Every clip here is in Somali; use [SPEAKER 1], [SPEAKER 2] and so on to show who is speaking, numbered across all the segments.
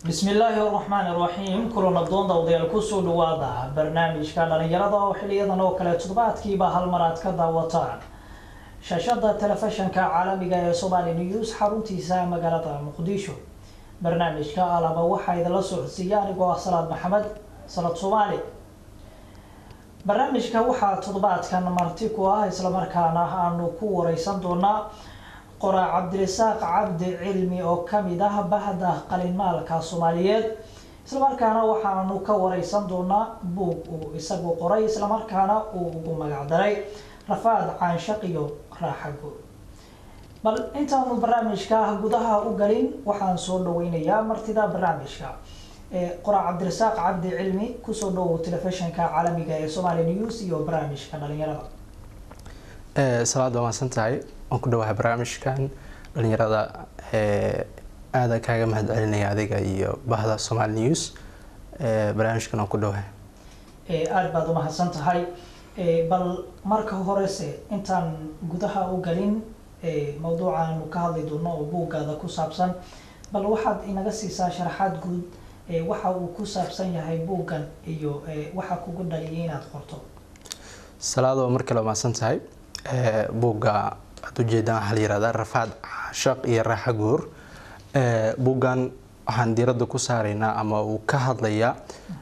[SPEAKER 1] بسم الله الرحمن الرحيم كلنا بدون ضوضي الكسول واضح برنامج كان لنجرده وحليدا وكلا تضباطكي بهالمرات كذا وطان شاشة تلفزيون كعالمي سومالي نيوز حرونتيسا مقالة مقديشو برنامج كعالم وحا إذا لسو سياني وصلاة محمد صلاة سومالي برنامج كوحا تضباط كان مرتكوا إسلام مركانا أنو كو ريسان دونا قرا عبد الرزاق عبد علمي oo kamid ah bahda qalin maalka Soomaaliyeed isla markaana waxaanu ka wareysan doonaa buug uu isagu qoray isla markaana uu ugu magac daray rafaad canshaqiyo raaxago bal intaanu barnaamijka gudaha u galin waxaan soo dhaweynayaa martida barnaamijka qora عبد الرزاق عبد علمي ku soo dhaw telefishinka caalamiga ee Somali News iyo barnaamijka dhalinyarada
[SPEAKER 2] salaad waa santahay aan ku dhawahay barnaamijkan dhalinyarada aad kaaga mahadcelinaya adiga iyo bahda Somali News barnaamijkan aan ku dhawahay
[SPEAKER 1] aad baad u mahadsantahay bal marka horese intaan gudaha u galin mawduucan ka hadli doono oo buugaada ku saabsan bal waxaad inaga siisaa sharaxaad guud waxa uu ku saabsan yahay buugan iyo waxa kugu dhaliyay inaad qorto
[SPEAKER 2] salaado markale ma santahay buuga ujeedaan hal yiraahdo rafaad shaq iyo raaxo guur buugan waxaan diiradda ku saareynaa ama uu ka hadlayaa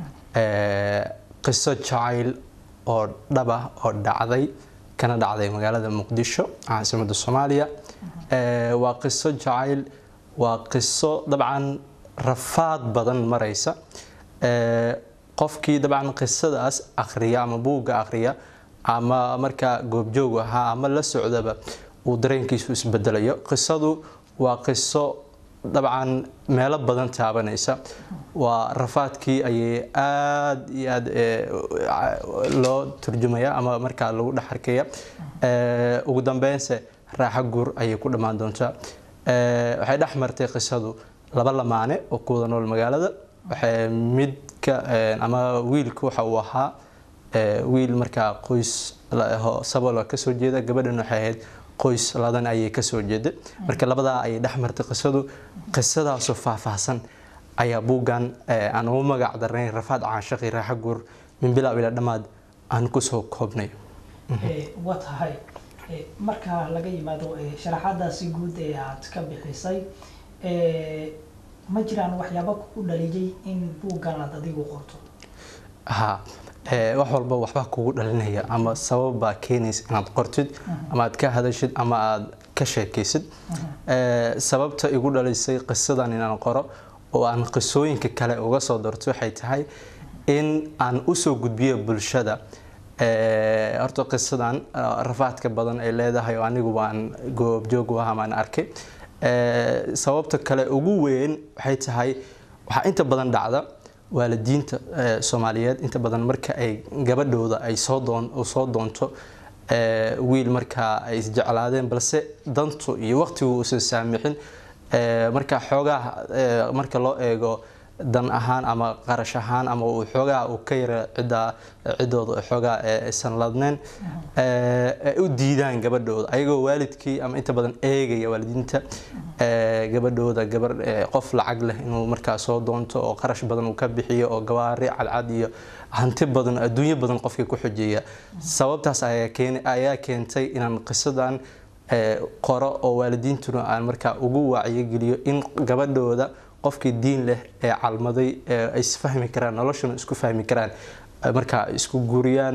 [SPEAKER 2] qiso jacayl oo dhab ah oo dhacday kana dhacday magaalada Muqdisho caasimadda Soomaaliya waa qiso jacayl waa qiso dabcan rafaad badan maraysa qofkii dabcan qisadaas akhriya ama buuga akhriya ama marka goobjoog ahaa ama la socdaba uu dareenkiisu isbedelayo qisadu waa qiso dabcan meelo badan taabanaysa waa rafaadkii ay aad iyo aad loo turjumaya ama marka lagu dhaxarkaya ugu dambeynse raaxo guur ay ku dhamaan doontaa waxay dhaxmartay qisadu laba lamaane oo ku wada nool magaalada waxay midka ama wiilku waxa uu ahaa wiil marka qoys la aho sabolo ka soo jeeda gabadhan waxay ahayd qoys ladan ay ka soo jeeday marka labada ay dhaxmartay qisadaas oo faahfaahsan ayaa buugan aan u magac darnay rafaad caanshaqi raaxo guur min bilow ila dhamaad aan ku soo koobnay
[SPEAKER 1] watahay marka laga yimaado sharaxaadaasi guud ee aad ka bixisay ma jiraan waxyaabo ku dhaliyay in buugan aad adigu qorto
[SPEAKER 2] wax walba waxba kugu dhalinaya ama sabab keenaysa inaad qortid ama aad ka hadashid ama aad ka sheekaysid sababta igu dhalisay qisadan inaan qoro oo aan qisooyinka kale uga soo darto waxay tahay in aan u soo gudbiyo bulshada horta qisadan rafaadka badan ay leedahay oo anigu waan goobjoog u ahaa aan arkay sababta kale ugu weyn waxay tahay waxa inta badan dhacda waalidiinta Soomaaliyeed inta badan marka ay gabadhooda ay soo doonto wiil marka ay isjeclaadeen balse dantu iyo waqtigu uu soo saamixin marka xoogaa marka loo eego dan ahaan ama qarash ahaan ama uu xoogaa uu ka yara cidooda xoogaa aysan ladneen u diidaan gabadhooda ayagoo waalidkii ama inta badan eegaya waalidiinta gabadhooda qof lacag leh inuu markaa soo doonto oo qarash badan uu ka bixiyo oo gawaari cadcad iyo hanti badan adduunyo badan qofkii ku xujeeya sababtaas ayaa keentay inaan qisadan qoro oo waalidiintuna aan markaa ugu wacyi geliyo in gabadhooda qofkii diin leh ee calmaday ay isfahmi karaan noloshuna isku fahmi karaan marka isku guuriyaan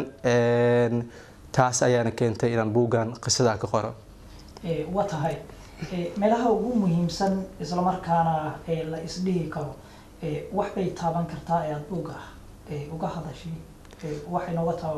[SPEAKER 2] taas ayaana keentay inaan buugan qisada ka qoro
[SPEAKER 1] watahay meelaha ugu muhiimsan isla markaana la isdhihi karo wax bay taaban kartaa ee aad buuga uga hadashay waxay nooga taabo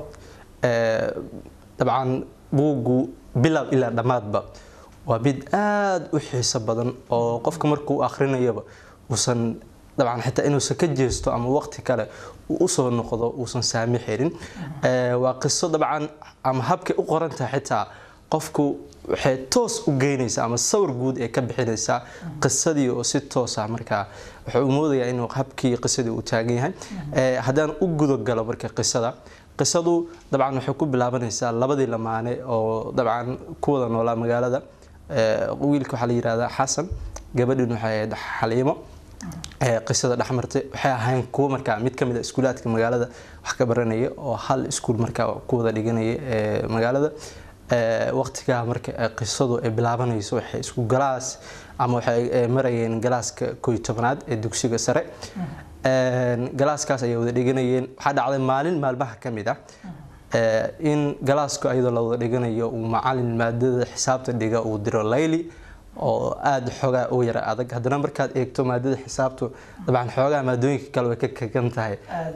[SPEAKER 2] dabcan buugu bilow ilaa dhamaadba waa mid aad u xiiso badan oo qofka markuu akhrinayo وصن طبعا حتى إنه سكجستو أما وقت كله وصل النقطة وصن سامي حيرين وقصة طبعا أما هبك أقرنتها حتى قفكو حتوس وجينيس أما الصور جود كبحينيسا قصة دي وست توس أمريكا حمودي إنه هبكي قصة دي وتاجيها هذان أوجد الجلا بركة قصة دو طبعا حكوب بلابنيسا لبدي لما أنا أو طبعا كودا ولا مجال ده ويلكو حليرة هذا حسن قبل إنه حليمة qisada dhaxmartay waxay ahayn kuwa markaa mid kamid ah iskuulaadka magaalada wax ka baranaya oo hal iskuul markaa ku wada dhiganaya magaalada waqtiga marka qisadu ay bilaabanayso waxay isku galaas ama waxay marayeen galaaska 11aad ee dugsiga sare galaaskaas ay wada dhiganayeen waxa dhacday maalin maalmaha kamid ah in galaasku ayadoo la wada dhiganayo uu macallin maadada xisaabta dhiga uu diro Layli oo aad xogaa u yara adag hadana markaad eegto maadada xisaabtu dabcan xogaa maadooyinka kale way ka kagan tahay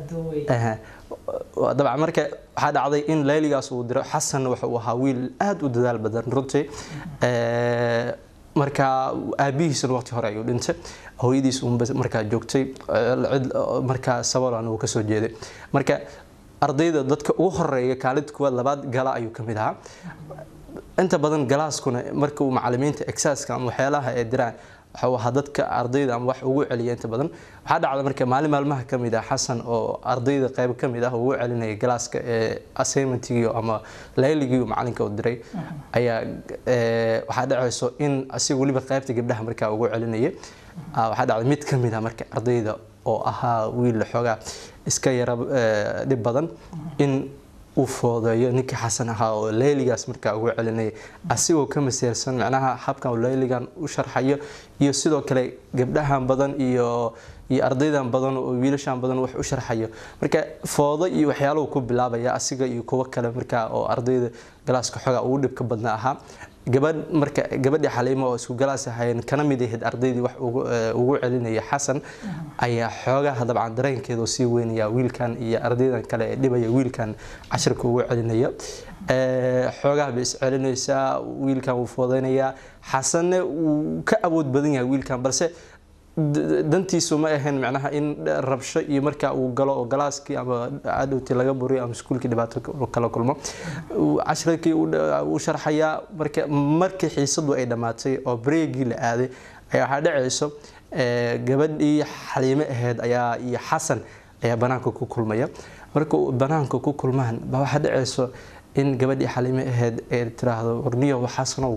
[SPEAKER 2] dabcan marka waxa dhacday in Layligaas uu diro Xasan wuxuu ahaa wiil aad u dadaal badan runtii marka aabihiisna waqti hore ayuu dhintay hooyadiis markaa joogtay markaa sabalan uu ka soo jeeday marka ardayda dadka ugu horeeya kaalid kuwa labaad gala ayuu kamid ahaa inta badan galaaskuna marka uu macallimiinta exerciska ama waxyaalaha ay diraan waxa dadka ardayda ama wax ugu celiya inta badan waxa dhacday marka maalmaha kamid ah Xasan oo ardayda qayb kamid ah ugu celinay galaaska assignment-igi ama Layligii macallinka u diray ayaa waxa dhacayso in asiga waliba qaybta gabdhaha marka ugu celinay waxa dhacday mid kamid ah marka ardayda oo ahaa wiil xogaa iska yara dib badan in uu foodayo ninkii Xasan ahaa oo Layligaas markaa ugu celinay asigoo ka maseersan macnaha habkan Layligan u sharxayo iyo sidoo kale gabdhahan badan iyo ardaydan badan oo wiilashan badan wax u sharxayo marka foodo iyo waxyaalo ku bilaabaya asiga iyo kuwa kale markaa oo ardayda galaaska xogaa ugu dhibka badna ahaa gabadha Xaliimo oo isku galaas ahayn kana mid ahayd ardaydii wax ugu celinaya Xasan ayaa xoogaa dabcan dareenkeedu sii weynaya wiilkan iyo ardaydan kale ee dhibaya wiilkan casharka ugu celinaya xoogaa bis celinaysa wiilkan uu foodeynaya Xasanna uu ka awood badan yahay wiilkan balse dantiisu ma ahayn macnaha in rabsho iyo marka uu galo oo galaaskii ama adowti laga buriyo ama iskuulkii dhibaato kala kulmo casharkii uu sharxaya markii xiisadu ay dhamaatay oo breegi la aaday ayaa waxa dhacayso gabadhii Xaliimo ahayd ayaa iyo Xasan ayaa banaanka ku kulmaya marka banaanka ku kulmaan waxa dhacayso in gabadhii Xaliimo ahayd ay tiraahdo warniyo Xasanow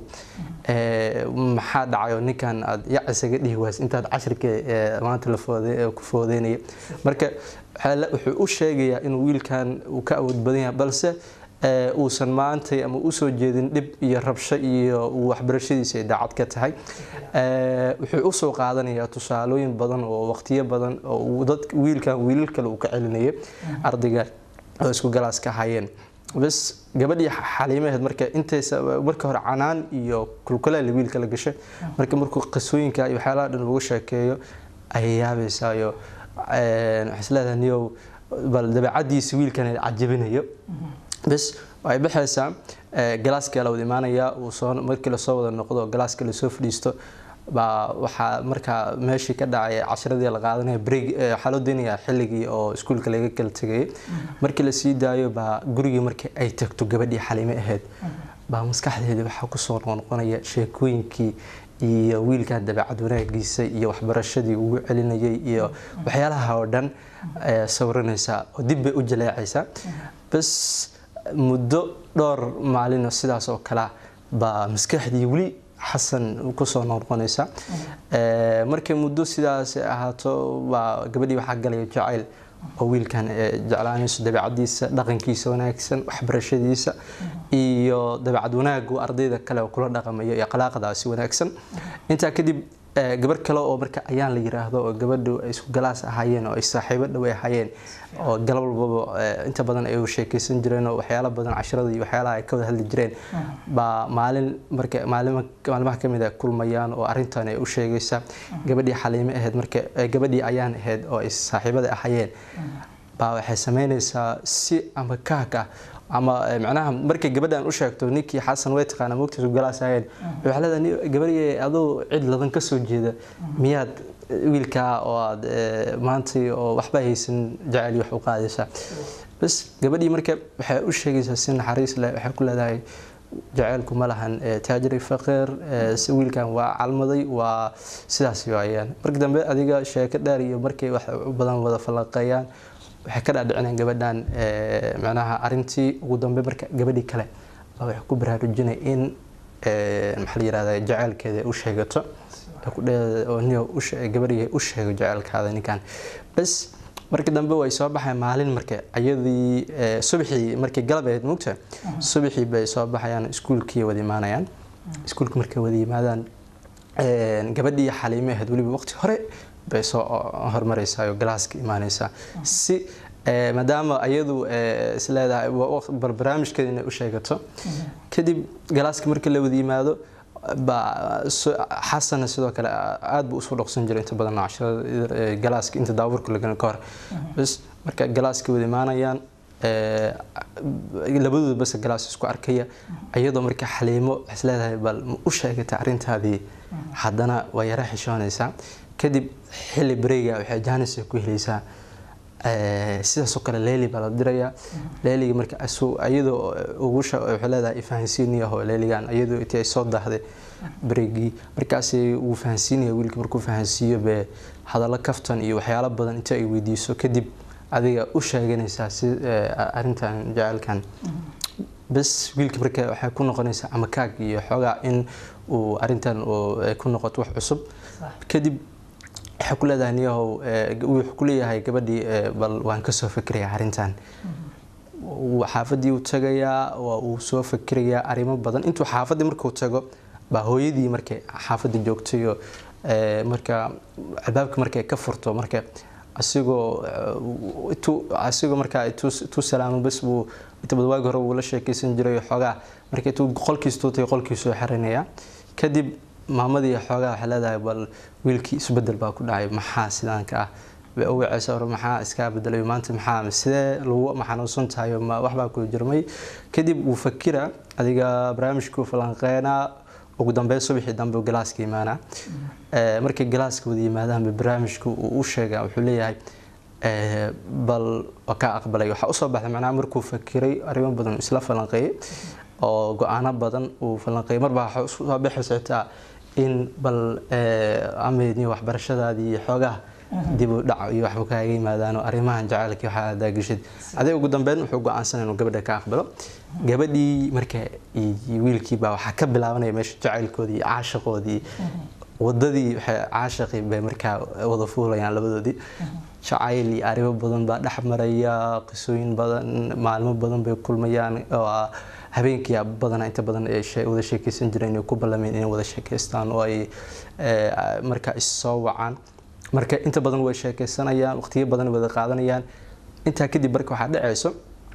[SPEAKER 2] maxaa dhacayo ninkan aad yacisaga dhihi waas intaad casharka maanta la foodeynay marka wuxuu u sheegayaa in wiilkan uu ka awood badan yahay balse uusan maanta ama u soo jeedin dib iyo rabsho iyo waxbarashadiisa ay daacad ka tahay wuxuu u soo qaadanayaa tusaalooyin badan oo waqtiyo badan oo wiilkan wiilal kale uu ka celinayay ardayga oo isku galaas ka hayeen bas gabadhii Xaliimo ahayd marka hore canaan iyo kulkuleel wiilka la gashay markuu qisooyinka iyo waxyaalaha dhan ugu sheekeeyo ay yaabaysayo isleedahay niyow bal dabeecadiisa wiilkan ay cajabinayo bas way baxaysaa galaaska la wada imaanaya uu soo markii la soo wada noqdo galaaska la soo fadhiisto waxa marka meeshii ka dhacay casharadii la qaadanay break xaloodinaya xilligii oo iskuulka laga kala tagay markii la sii daayo gurigii markii ay tagto gabadhii Xaliimo ahayd maskaxdeeda waxa ku soo noqonaya sheekooyinkii iyo wiilka dabeecad wanaagiisa iyo waxbarashadii ugu celinayay iyo waxyaalaha oo dhan sawranaysa oo dib bay u jaleecaysa bas muddo dhowr maalin sidaas oo kala maskaxdii wali Xasan ku soo noqonaysa markii muddo sidaas ahaato gabadhii waxa galay jacayl oo wiilkan jeclaanayso dabeecadiisa dhaqankiisa wanaagsan waxbarashadiisa iyo dabeecad wanaag oo ardayda kale kula dhaqamayo iyo akhlaaqdaasi wanaagsan inta kadib gabar kale oo marka ayaan la yiraahdo oo gabadhu ay isku galaas ahaayeen oo ay saaxiibo dhaw ahaayeen oo galab walba inta badan ay u sheekaysan jireen oo waxyaalo badan casharada iyo waxyaalaha ay ka wada hadli jireen maalmaha kamid ah kulmayaan oo arintan ay u sheegaysa gabadhii Xaliimo ahayd marka gabadhii ayaan ahayd oo ay saaxiibada ahaayeen waxay sameynaysaa si ama kaaka ama macnaha markay gabadhan u sheegto ninkii Xasan way taqaana moogtiisu galaasayeen waxa leedahay gabadhii adoo cid ladan ka soo jeeda miyaad wiilka oo maanta oo waxba haysan jacayl wax u qaadaysa bas gabadhii marka waxay u sheegaysaa si naxariis leh waxay ku leedahay jacaylku ma lahan taajir faqir wiilkan waa calmaday waa sidaas weeyaan marka dambe adiga sheeko dheer iyo markay wax badan wada falaqayaan waxay ka dhacdhiceen gabadhan macnaha arintii ugu dambe marka gabadhii kale wax ku baraarujinay in maxal yiraahdaa jacaylkeeda u sheegato ku dheeday oo niyo gabadhii u sheegay jaceelkaada ninkan bas markii dambe way soo baxay maalin markii ayadii subaxii markii galab ahayd mugta subaxii bay soo baxayaan iskuulkii wada imaanayaan iskuulka markay wada yimaadaan gabadhii Xaliime ahayd waliba waqti hore bay soo hormaraysaa oo galaaska imaanaysaa si maadaama ayadu isleedahay barnaamijkeeda inay u sheegato kadib galaaska markii la wada yimaado xasan sidoo kale aad buu soo dhaqsan jiray inta badan casharada galaaska inta daaburka laga ka hor bas marka galaaska wada imaanayaan labadooda bas galaas isku arkaya ayadoo marka Xaliimo isleedahay bal u sheegata arintaadii haddana way yara xishoonaysaa kadib xilli breega waxay jaanis ku helaysaa sidaas oo kale Leeli baa la dirayaa Leeliga marka ayadoo ugu waxay leedahay fahansiinayo Leeligan ayadoo intay soo daahday breegi markaas uu fahansiinayo wiilka markuu fahansiiyo be hadallo kaftan iyo waxyaalo badan inta ay weydiiso kadib adiga u sheeganaysaa si arintan jaceelkan bas wiilka marka waxay ku noqonaysaa ama kaag iyo xogaa in uu arintan ku noqoto wax cusub kadib waxa ku leedahay niyahow wuxuu ku leeyahay gabadhii bal waan ka soo fikiraya arintan xaafadii uu tagayaa waa uu soo fikirayaa arimo badan intuu xaafadii markuu tago ba hooyadii markay xaafadii joogtay marka albaabka markay ka furto marka asigoo marka tu salaamo bas buu inta badan waag hore uu la sheekaysan jiray xogaa markay tu qolkiisu tay qolkiisu xiranaya kadib maamadii xogaa waxa leedahay bal wiilkii isbedel baa ku dhacay maxaa sidaan ka ah way u wacaysaa maxaa iska bedelay maanta maxaa sidee lagu maxanuusan tahay ma waxba ku jirmay kadib uu fakira adiga barnaamijku falanqeena ugu dambeyn subaxii dambe galaaska imaana markii galaaska wada yimaadaan barnaamijku uu sheegay wuxuu leeyahay bal waka aqbalay waxa u soo baxday macnaha markuu fakiray arimo badan isla falanqeeyay oo go'aano badan uu falanqeeyay marba waxa soo baxaysaa in bal ameedni waxbarashadaadii xoogaa dib u dhac iyo waxba kaaga yimaadaan arimahan jaceelkii waxa daagishid adeeg ugu dambeyn wuxuu go'aansanay inuu gabadha ka aqbalo gabadhii marka wiilkii baa waxa ka bilaabanaya meesha jaceelkoodii caashaqoodii wadadii waxay caashaqi bay marka wada fuulayaan labadoodii jacayl iyo arrimo badan baa dhex maraya qisooyin badan maalmo badan bay kulmayaan habeenkii badan inta badan ay wada sheekaysan jireen ku ballameen inay wada sheekaystaan oo ay marka is soo wacaan marka inta badan way sheekaysanayaan waqtiyo badan wada qaadanayaan inta kadib marka waxa dhacayso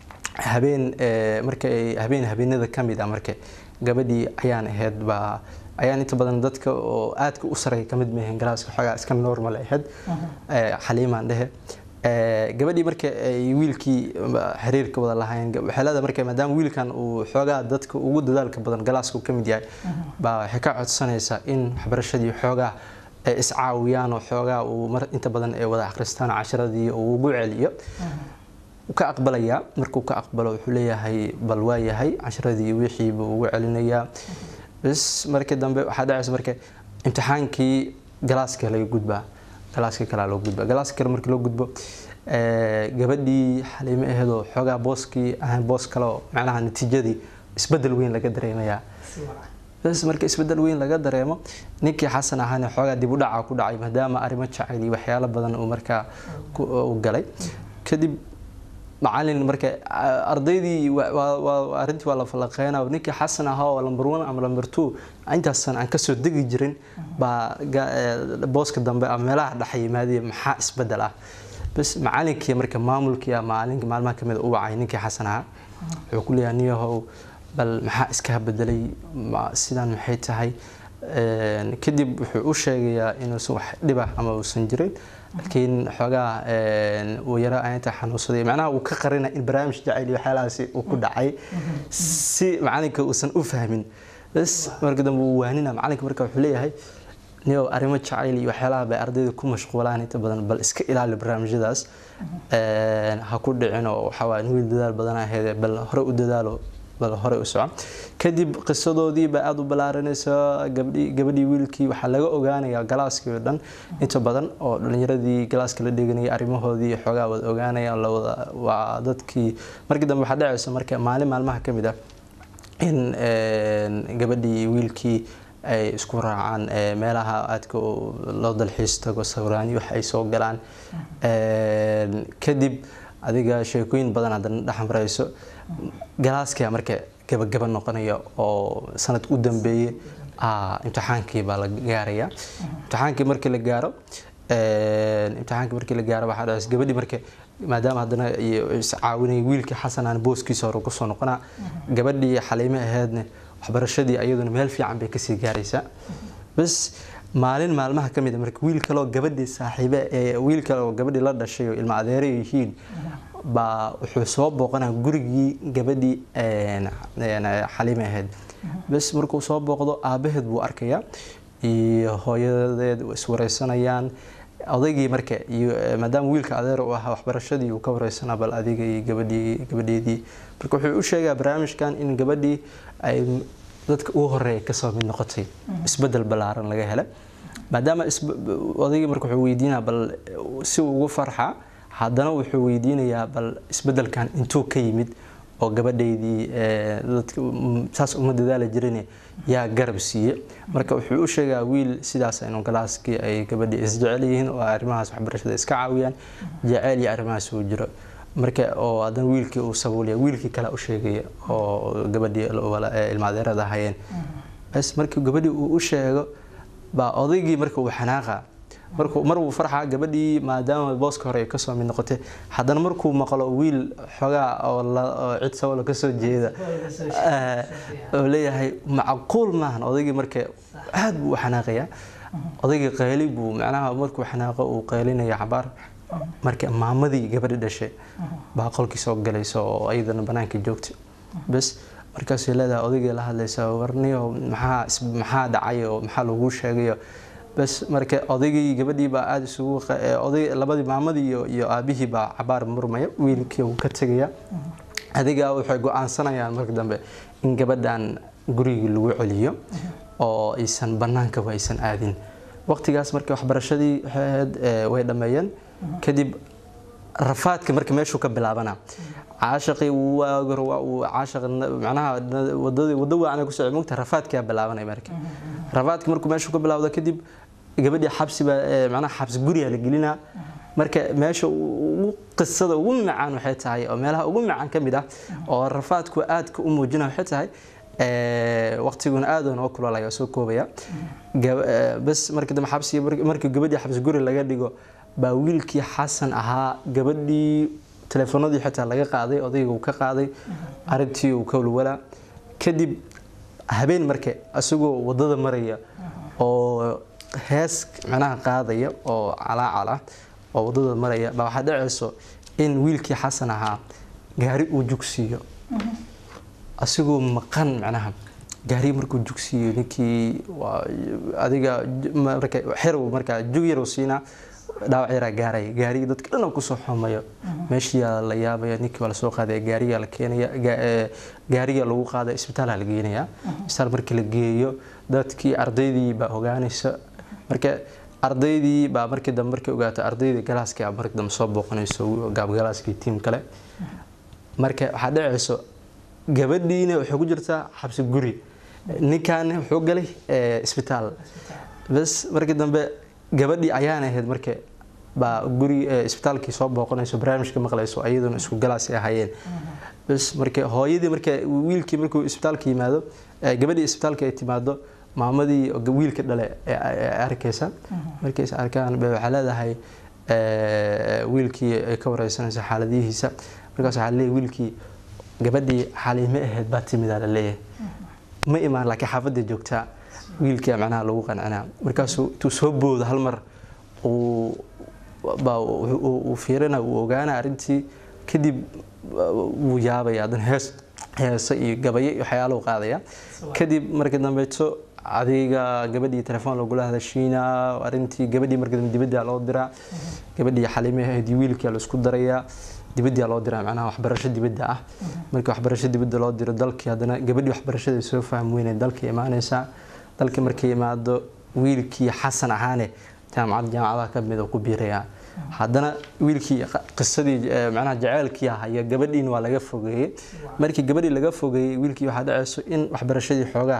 [SPEAKER 2] habeenada kamid ah marka gabadhii ayaan ahayd ayaan inta badan dadka oo aadka u sareeya kamid ma ahayn galaaska xogaa iska normal ahayd Xaliimaan dhahe gabadhii marka ay wiilkii xiriirka wada lahayn waxa leedahay marka maadaama wiilkan uu xogaa dadka ugu dadaalka badan galaaska uu kamid yahay baa waxay ka codsanaysaa in waxbarashadii xogaa iscaawiyaan oo xogaa uu mar inta badan ay wada akhristaan casharadii uu ugu celiyo ka aqbalaya markuu ka aqbalo wuxuu leeyahay bal waa yahay casharadii wixii buu ugu celinayaa bas markii dambe waxa dhacaysa marka imtixaankii galaaska laga gudbaa galaaska kala loo gudbaa galaaska kale markii loo gudbo gabadhii Xaliime ahayd oo xogaa booskii ahaan boos kale oo macnaha natiijadii isbedel weyn laga dareemaya bas marka isbedel weyn laga dareemo ninkii Xasan ahaan xogaa dib u dhaca ku dhacay maadaama arimo jacayl iyo waxyaalo badan oo marka u galay kadib macallin marka ardaydii arintii waa la falaqeynaa ninkii Xasan ahaa oo number 1 ama number 2 intaasan aan ka soo degi jirin baa booska dambe ama meelaha dhaxay yimaadeen maxaa isbedel ah bas macallinkii marka maamulkii maalmaha kamid u wacay ninkii Xasan ahaa wuxuu ku leeyahay niyahow bal maxaa iska bedelay sidaan maxay tahay kadib wuxuu u sheegayaa inuu wax dhib ah ama uusan jirin laakiin xogaa uu yara aynta xanuunsaday macnaha uu ka qarina in barnaamij jacayl iyo xalaasi uu ku dhacay si macallinka uusan u fahmin bas markii dambe uu waanina macallinka marka wuxuu leeyahay niyo arrimo jacayl iyo xalaha bay ardayda ku mashquulaan inta badan bal iska ilaali barnaamijyadaas ha ku dhicin oo waxa waa wiil dadaal badan ahayd bal hore u dadaalo bal hore u soco kadib qisadoodii baa aad u balaaranaysa gabadhii wiilkii waxa laga ogaanayaa galaaskii oo dhan inta badan oo dhalinyaradii galaaska la dhiganayay arrimahoodii xogaa wada ogaanaya waa dadkii markii dambe waxa dhacaysa marka maalmaha kamid ah in gabadhii wiilkii ay isku raacaan meelaha aadka loo dalxiis tago sawiraan wax ay soo galaan kadib adiga sheekooyin badan hadana dhaxmarayso galaaska marka gabagaba noqonaya oo sanad u dambeeyay imtixaankii baa la gaaraya imtixaankii markii la gaaro waxa dhacay gabadhii marka maadaama hadana is caawinay wiilkii Xasan aan booskiisa hore ku soo noqona gabadhii Xaliime ahaydna waxbarashadii ayaduna meel fiican bay ka sii gaaraysaa bas maalin maalmaha kamid marka wiil kale oo gabadhii saaxiibe wiil kale oo gabadhii la dhashay oo ilma adeeray yihiin baa wuxuu soo booqanaa gurigii gabadhii Xaliime ahayd bas markuu soo booqdo aabaheed buu arkayaa iyo hooyadeed is wareysanayaan odaygii marka maadaama wiilka adeer uu ahaa waxbarashadii uu ka wareysanaa bal adiga iyo gabadheedii marka wuxuu u sheegaa barnaamijkan in gabadhii ay dadka ugu horeeya ka soo mid noqotay isbedel balaaran laga helay maadaama odaygii marka wuxuu weydiinaa bal si uu ugu farxa haddana wuxuu weydiinayaa bal isbedelkan intuu ka yimid oo gabadheedii dadka saas uma dadaali jireen yaa garab siiye marka wuxuu u sheegaa wiil sidaas inuu galaaskii ay gabadhii isjecel yihiin oo arrimahaas waxbarashada iska caawiyaan jacayl iyo arrimahaas uu jiro marka oo adan wiilkii uu saboolaya wiilkii kale u sheegay oo gabadhii ilma adeerada hayeen bas markii gabadhii uu u sheego baa odaygii marka uu xanaaqa markuu farxa gabadhii maadaama booska hore ka soo mid noqotay haddana markuu maqlo wiil xogaa oo cid sawir ka soo jeeda oo leeyahay macquul maahan odaygii marka aad buu xanaaqaya odaygii qayli buu macnaha markuu xanaaqo uu qaylinaya xabaar marka maamadii gabadhi dhashay baa qolkii soo galayso oo ayadana banaanka joogtay bas markaas ay leedahay odaygii la hadlaysa warniyo maxaa dhacay oo maxaa lagu sheegay bas marka odaygii gabadhii baa aad isugu oday labadii maamadii iyo aabihii baa cabaar murmaya wiilkii uu ka tagaya adiga waxay go'aansanayaan marka dambe in gabadhan gurigii lagu celiyo oo aysan banaanka aysan aadin waqtigaas markii waxbarashadii way dhameeyeen kadib rafaadka markii meeshuu ka bilaabana caashaqii uu caashaq macnaha wadada waana ku socday mugta rafaadka bilaabanay rafaadka markuu meeshuu ka bilaawdo kadib gabadhii xabsi macnaha xabsi guriga la gelina marka meesha qisada ugu macaan waxay tahay oo meelaha ugu macaan kamid ah oo rafaadku aad ka u muujina waxay tahay waqtiguna aad oo kulaalaya soo koobaya bas markii dambe xabsi markii gabadhii xabsi guri laga dhigo baa wiilkii Xasan ahaa gabadhii telefoonadii xitaa laga qaaday odaygu uu ka qaaday arintii uu ka walwala kadib habeen markay asagoo wadada maraya oo hees macnaha qaadaya oo calaacala oo wadada maraya baa waxa dhacayso in wiilkii Xasan ahaa gaari uu jugsiyo asagoo maqan macnaha gaari markuu jugsiyo ninkii adiga markay xerow marka jugiro siina dhaawac yar gaaray gaari dadka dhan ku soo xumayo meeshii la yaabay ninkii wala soo qaaday gaariga la keenaya gaariga lagu qaaday isbitaal la geenaya isbitaal markii la geeyo dadkii ardaydii baa ogaanaysa marka ardaydii baa markii dambe markii ogaatay ardaydii galaaska markii dambe soo booqanayso gaab galaaskii team kale marka waxa dhacayso gabadhiina waxay ku jirtaa xabsi guri ninkan wuxuu galay isbitaal bas markii dambe gabadhii ayaan ahayd markii baa guri isbitaalkii soo booqanayso barnaamijka maqlayso ayaduna isku galaas ahayeen bas markii hooyadii markii wiilkii markuu isbitaalka yimaado gabadhii isbitaalka ay timaado maamadii wiilka dhale arkaysa markii ay arkaan waxa leedahay wiilkii ay ka wareysanaysa xaaladihiisa markaas waxa leeyahay wiilkii gabadhii Xaliime ahayd baa timid la leeyahay ma imaan laakiin xaafadda joogtaa wiilkii macnaha lagu qanacnaa markaas uu soo boodo hal mar uu fiirina uu ogaana arintii kadib uu yaabaya adan heesa iyo gabayo waxyaalo qaadaya kadib markii dambe adiga gabadhii telefoon lagu la hadashiina arintii gabadhii markii dambe dibadda loo diraa gabadhii Xaliime ahayd wiilkii la isku daraya dibadda loo diraa macnaha waxbarasho dibadda ah markii waxbarasho dibadda loo diro dalkii hadana gabadhii waxbarashada soo fahmay dalkii imaanaysa dalkii markii imaado wiilkii Xasan ahaane jaamacadaha ka mid ku biiraya hadana wiilkii qisadii macnaha jaceelkii ahaa gabadhiin waa laga fogeeyay markii gabadhii laga fogeeyay wiilkii waxa dhacayso in waxbarashadii xoogaa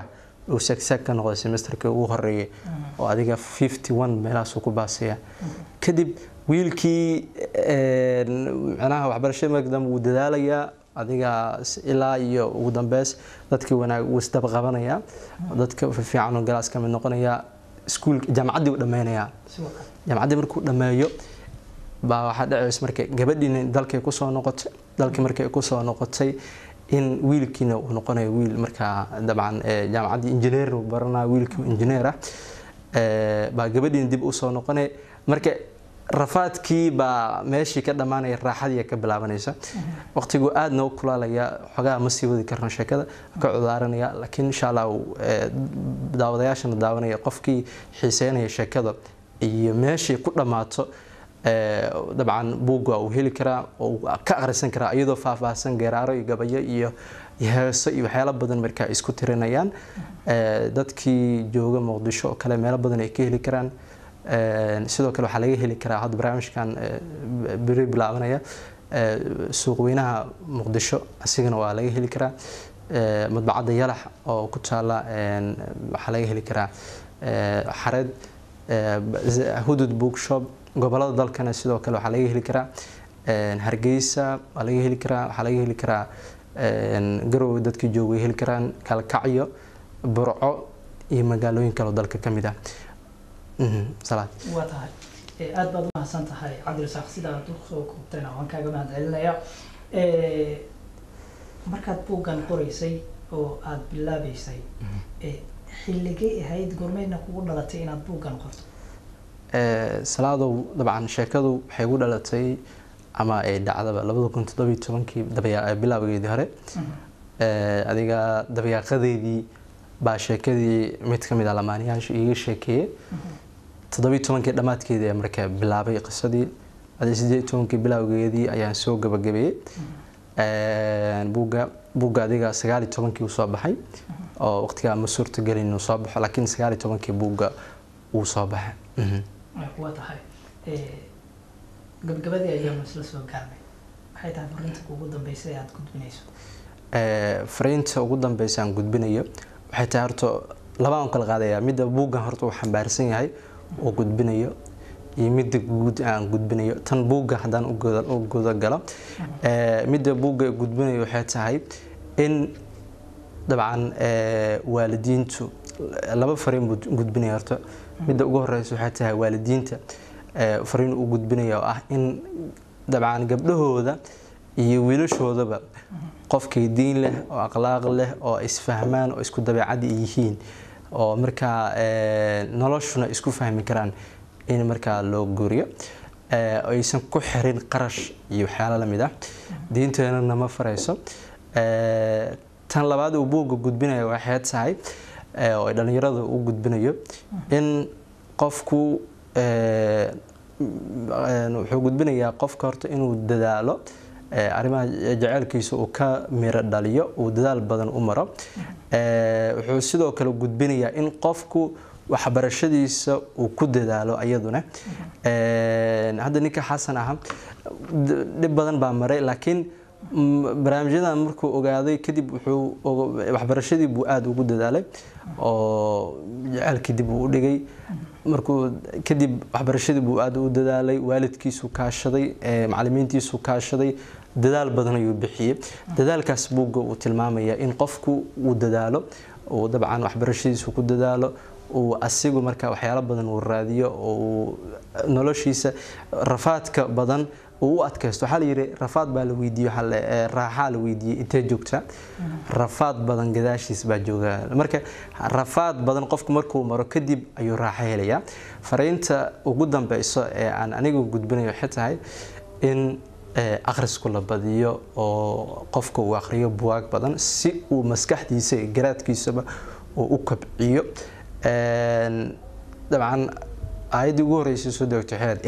[SPEAKER 2] uu sagsaag ka noqday semesterkii ugu horeeyay oo adiga 51 meelahaas ku baasaya kadib wiilkii macnaha waxbarashada magdam uu dadaalaya adiga ilaa iyo ugu dambeys dadkii wanaag uu isdaba qabanaya dadka fiican oo galaas ka mid noqonaya iskuul jaamacadii u dhameynaya jaamacadii markuu dhameeyo baa waxa dhacaysa markay gabadhiina dalkay ku soo noqotay dalkii markay ku soo noqotay in wiilkiina uu noqonayo wiil marka dabcan jaamacadii engineer uu baranaa wiilkii engineer ah baa gabadhiina dib u soo noqonay marka rafaadkii baa meeshii ka dhamaanay raaxadii ka bilaabanaysa waqtigu aad noo kulaalaya xogaa ma sii wadi karno sheekada ka cudaaranaya laakiin insha Allah daawadayaashana daawanaya qofkii xiiseynaya sheekada iyo meeshii ku dhamaato dabcan buugga uu heli karaa oo ka akhrisan karaa iyadoo faahfaahsan geeraaro iyo gabayo iyo heeso iyo waxyaalo badan markaa isku tirinayaan dadkii jooga Muqdisho oo kale meelo badan ay ka heli karaan sidoo kale waxa laga heli karaa hadda barnaamijkan biri bilaabanaya suuq weynaha Muqdisho asigana waa laga heli karaa madbacada Yalax oo ku taala waxa laga heli karaa xareed hudud bookshop gobolada dalkana sidoo kale waxa laga heli karaa Hargeysa waa laga heli karaa waxa laga heli karaa garow dadka jooga heli karaan Kalkacyo Burco iyo magaalooyin kale oo dalka kamid ah salaad
[SPEAKER 1] waa tahay aad baad u mahadsan tahay Cabdirasaaq sida aad u soo koobtayna waan kaaga mahadcelinayaa markaad buuggan qoraysay oo aad bilaabaysay xilligee ahayd goormayna kugu dhalatay inaad buuggan qorto
[SPEAKER 2] salaadow dabcan sheekadu waxay ugu dhalatay ama ay dhacdaba 2017 bilowgeedii hore adiga dabayaaqadeedii baa sheekadii mid kamid ah lamaanayaasha iga sheekeeyay 17 dhamaadkeedii markaa bilaabay qisadii 18 bilowgeedii ayaan soo gabagabeeyay buugga adiga 19 uu soo baxay oo waqtiga ma suurta galin inuu soo baxo laakiin 19 buugga uu soo baxay
[SPEAKER 1] waa tahay gabagabadii ayaan isla soo gaarnay waxay tahay fariinta ugu dambeysay aad gudbinayso
[SPEAKER 2] fariinta ugu dambeysay aan gudbinayo waxay tahay horto laba aan kala qaadaya mid buuggan horto uu xambaarsan yahay oo gudbinayo iyo mid guud aan gudbinayo tan buugga hadaan u guda galo mid buugga gudbinayo waxay tahay in dabcan waalidiintu laba fariin gudbinayo horto mid ugu horeysa waxay tahay waalidiinta fariin u gudbinayo ah in dabcan gabdhahooda iyo wiilashoodaba qofkii diin leh oo akhlaaq leh oo isfahmaan oo isku dabeecad yihiin oo marka noloshuna isku fahmi karaan in marka loo guuriyo aysan ku xirin qarash iyo waxyaalo la mid ah diinteena ma farayso tan labaad uu buugga gudbinayo waxay tahay oo dhalinyarada uu gudbinayo in qofku wuxuu gudbinayaa qofka horta inuu dadaalo arrimaha jaceelkiisa uu ka miro dhaliyo uu dadaal badan u maro wuxuu sidoo kale gudbinayaa in qofku waxbarashadiisa uu ku dadaalo ayaduna hadda ninka xasan ah dib badan baa maray laakiin barnaamijyadan markuu ogaaday kadib wuxuu waxbarashadii buu aad ugu dadaalay oo jaceelkii dib uu dhigay markuu kadib waxbarashadii buu aad u dadaalay waalidkiisu kaashaday macallimiintiisu kaashaday dadaal badan ayuu bixiyay dadaalkaas buugga uu tilmaamaya in qofku uu dadaalo oo dabcan waxbarashadiisu ku dadaalo oo asigu marka waxyaalo badan uu raadiyo oo noloshiisa rafaadka badan uu adkaysto waxa la yiri rafaad baa la weydiiyo raaxa la weydiiyay intee joogta rafaad badan gadaashiis baa jooga marka rafaad badan qofku markuu maro kadib ayuu raaxa helaya fariinta ugu dambayso ee aan anigu gudbinayo xitaa in akhrisku la badiyo oo qofku uu akhriyo buug badan si uu maskaxdiisa iyo garaadkiisaba uu u kabciyo dabcan ayadii ugu horeysay soo degtay xeelad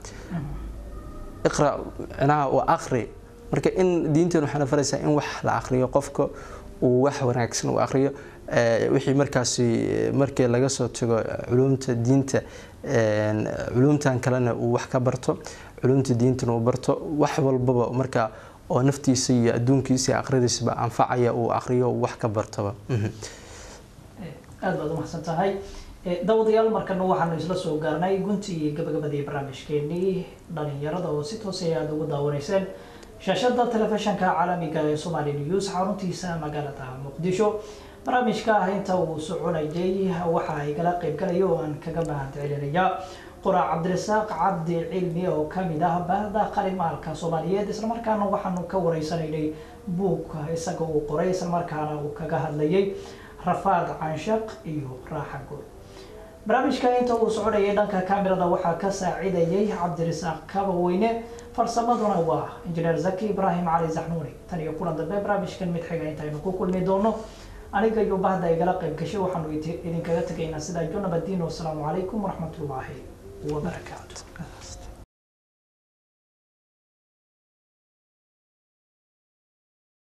[SPEAKER 2] اقرا انا واخري marka in diintan waxaan faraysaa in wax la akhriyo qofka uu wax wanaagsan u akhriyo wixii markaas markii laga soo tago culumta diinta culumtan kalena uu wax ka barto culumta diintan uu barto wax walbaba marka oo naftiisa iyo adduunkiisa akhridiisba anfacaya uu akhriyo wax ka bartaba
[SPEAKER 1] aad baad u mahadsan tahay dawadayaal markana waxaanu isla soo gaarnay guntii iyo gabagabadii barnaamijkeenii dhalinyarada oo si toos ah aad ugu daawanayseen shaashada telefishinka caalamiga ee Somali News xaruntiisa magaalada Muqdisho barnaamijka inta uu soconayay waxa ay kala qayb galay oo aan kaga mahadcelinaya qoraa Cabdirasaaq Cabdi Cilmi oo kamid ah bahda qalimaalka Soomaaliyeed isla markaana waxaanu ka wareysanaynay buug isaga uu qoray isla markaana uu kaga hadlayay rafaad canshaq iyo raaxa guud barnaamijka inta uu soconayay dhanka kaamirada waxaa ka saacidayay Cabdirasaaq Kabaweyne farsamaduna waa injineer Zaki Ibrahim Ali Zaxnuuni tan iyo kulan dambe barnaamijkan mid xiga inta aynu ku kulmi doono aniga iyo bahda igala qayb gashay waxaanu idinkaga tagaynaa sida joona badiino. Assalaamu calaykum waraxmatullaahi wabarakaatuh.